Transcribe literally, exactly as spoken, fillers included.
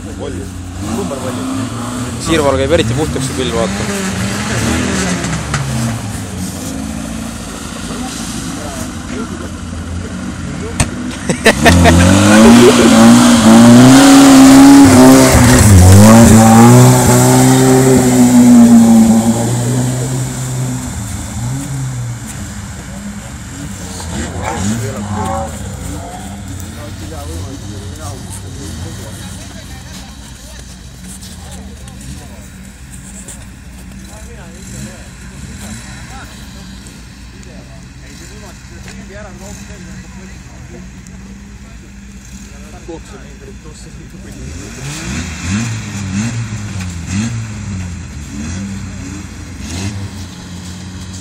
Volju. Number volju. Siirval käib eriti puhtaks see küll, vaata. Kokse mingi tosse.